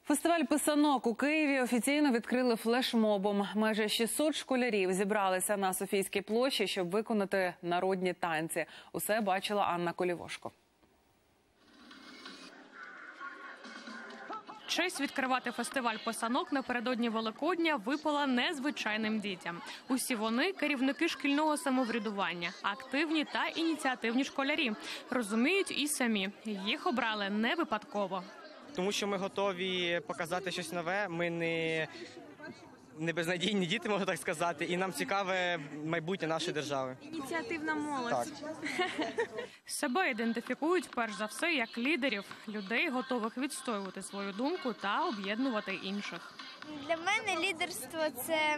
Фестиваль писанок у Києві офіційно відкрили флешмобом. Майже 600 школярів зібралися на Софійській площі, щоб виконати народні танці. Усе бачила Анна Колівошко. Честь відкривати фестиваль писанок напередодні Великодня випала незвичайним дітям. Усі вони – керівники шкільного самоврядування, активні та ініціативні школярі. Розуміють і самі. Їх обрали не випадково. Тому що ми готові показати щось нове, ми не безнадійні діти, можна так сказати, і нам цікаве майбутнє нашої держави. Ініціативна молодь. Так. Себе ідентифікують перш за все як лідерів, людей, готових відстоювати свою думку та об'єднувати інших. Для мене лідерство – це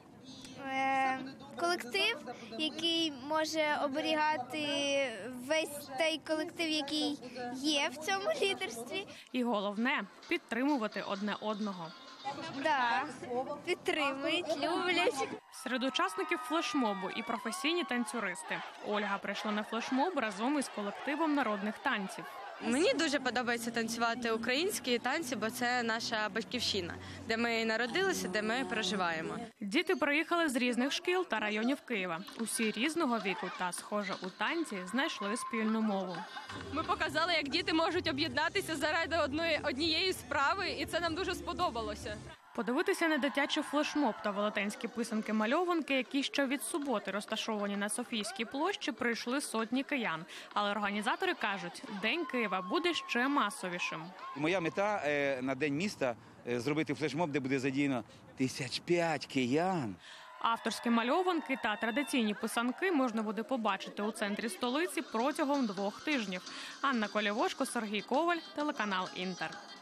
колектив, який може оберігати весь той колектив, який є в цьому лідерстві. І головне – підтримувати одне одного. Так, підтримують, люблять. Серед учасників флешмобу і професійні танцюристи. Ольга прийшла на флешмоб разом із колективом народних танців. Мені дуже подобається танцювати українські танці, бо це наша батьківщина, де ми народилися, де ми проживаємо. Діти приїхали з різних шкіл та районів Києва. Усі різного віку та, схоже, у танці знайшли спільну мову. Ми показали, як діти можуть об'єднатися заради однієї справи, і це нам дуже сподобалося. Подивитися на дитячий флешмоб та велетенські писанки-мальованки, які ще від суботи розташовані на Софійській площі, прийшли сотні киян. Але організатори кажуть, День Києва буде ще масовішим. Моя мета на День міста – зробити флешмоб, де буде задіяно 1500 киян. Авторські мальованки та традиційні писанки можна буде побачити у центрі столиці протягом 2 тижнів. Анна Колівошко, Сергій Коваль, телеканал «Інтер».